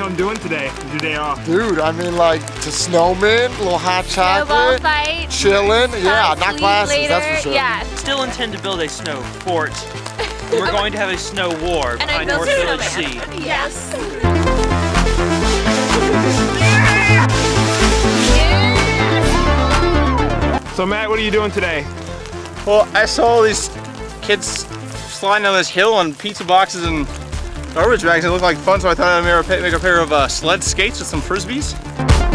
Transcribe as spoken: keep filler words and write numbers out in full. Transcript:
on doing today? It's your day off. Dude, I mean like to snowman, a little hot chocolate, fight, chilling. Yeah, not classes, later. that's for sure. Yeah. Still intend to build a snow fort. We're going to have a snow war And I behind built North a Village snowman. C. Yes. So Matt, what are you doing today? Well, I saw these kids sliding down this hill on pizza boxes and garbage bags. It looked like fun, so I thought I'd make a pair of uh, sled skates with some frisbees.